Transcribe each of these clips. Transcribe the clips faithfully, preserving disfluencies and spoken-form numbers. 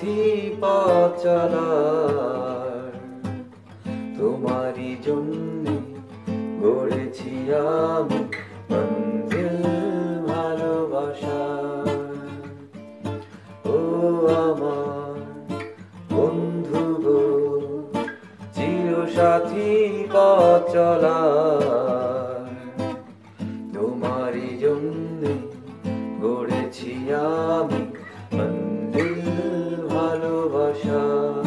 সাথী পথ চলার, তোমারই জন্যে গড়েছি আমি মঞ্জিল ভালোবাসার। ও আমার বন্ধু গো, চির সাথী পথ চলার, তোমারই জন্যে গড়েছি আমি মঞ্জিল ভালোবাসা।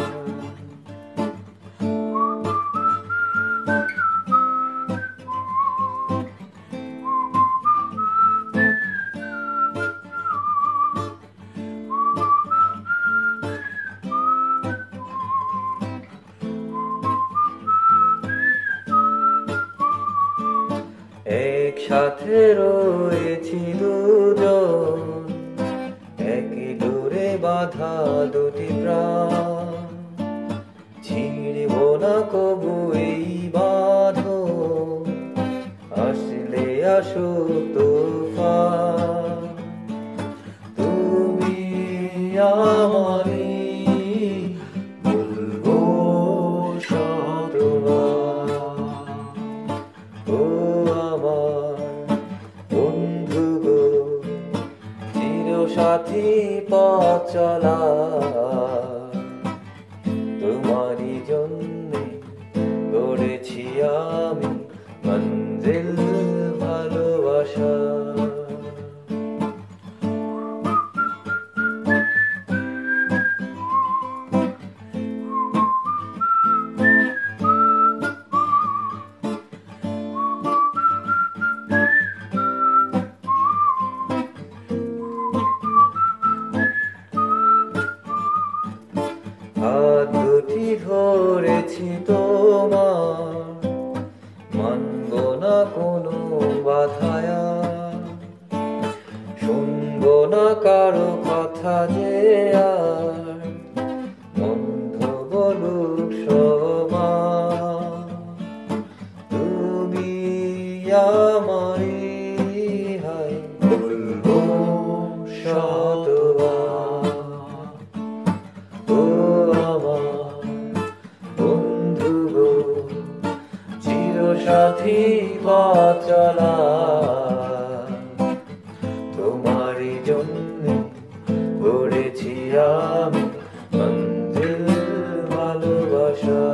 একসাথে রয়েছি দুজন, একই ডোরে বাঁধা দুটি প্রাণ, ছিঁড়ব না কবু এই বাঁধন, আসলে আসুক তুফান। তুমি আমারই বলবো শতবার, ও আমার বন্ধু গো, চির সাথী পথ চলার, তোমারই জন্যে গড়েছি আমি মঞ্জিল ভালোবাসা। হাত দুটি ধরেছি তোমার, মানব না কোনো বাধায়, শুনবো না কারো কথা যে আর মন্দ বলুক সবার। তুমি আমারই হাই বলবো শতবার, ও আমার বন্ধু গো, চির সাথী পথ চলার, তোমারই জন্যে গড়েছি আমি মঞ্জিল ভালোবাসা।